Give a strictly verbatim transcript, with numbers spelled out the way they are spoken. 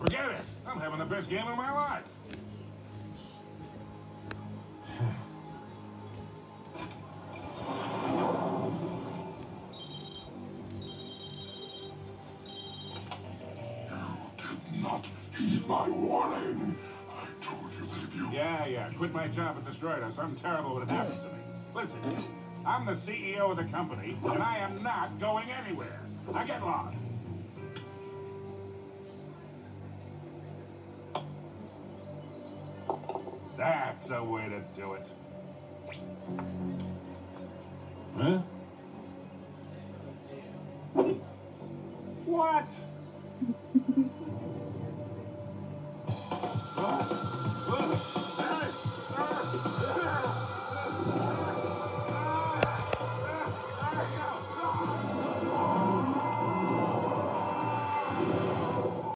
Forget it. I'm having the best game of my life. Not heed my warning. I told you that if you... Yeah, yeah. Quit my job at Destroyer. Something terrible would happen to me. Listen, I'm the C E O of the company, and I am not going anywhere. I get lost. That's the way to do it. Huh?